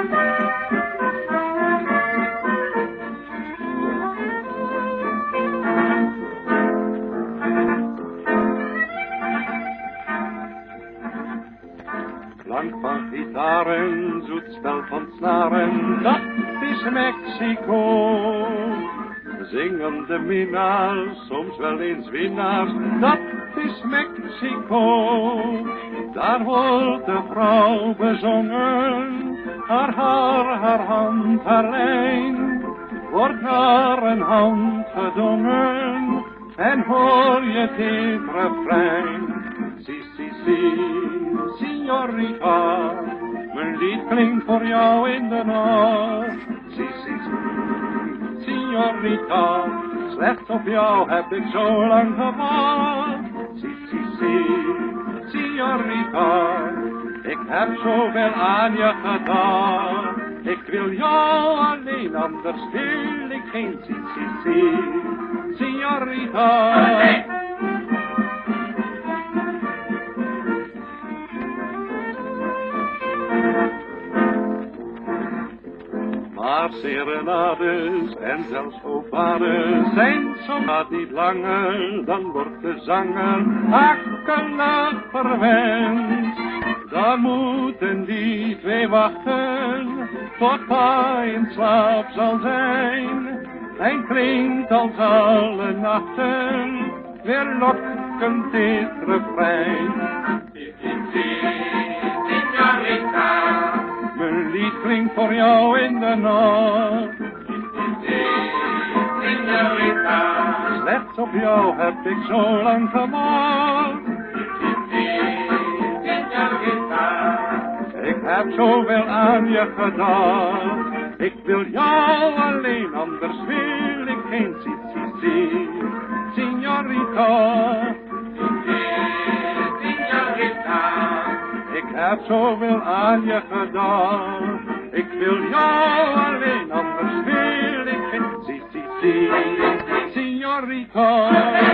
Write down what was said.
Klank van gitaren, zoet spel van snaren, dat is Mexico. Zingende minnaars, soms wel eens winnaars, dat is Mexico. Daar wordt de vrouw bezongen, haar haar, haar hand, haar lijn, wordt naar een hand gedongen, en hoor je dit refrein. Si, si, si, signorita, mijn lied klinkt voor jou in de nacht. Si, si, si, signorita, slechts op jou heb ik zo lang gewacht. Si, si, si, signorita, ik heb zoveel aan je gedaan. Ik wil jou alleen, anders wil ik geen. Si, si, si, signorita. Maar serenades en zelfs opades zijn soms niet langer, dan wordt de zanger akelig verwend. Dan moeten die twee wachten, tot hij in slaap zal zijn. En klinkt als alle nachten, weer lokkend dit refrein. Mijn lied klinkt voor jou in de nacht. Slechts op jou heb ik zo lang gewacht. Ik heb zoveel aan je gedaan. Ik wil jou alleen, anders wil ik geen. Si, si, si, signorita. Ik heb zoveel aan je gedaan. Ik wil jou alleen, anders wil ik geen. Si, si, si, signorita.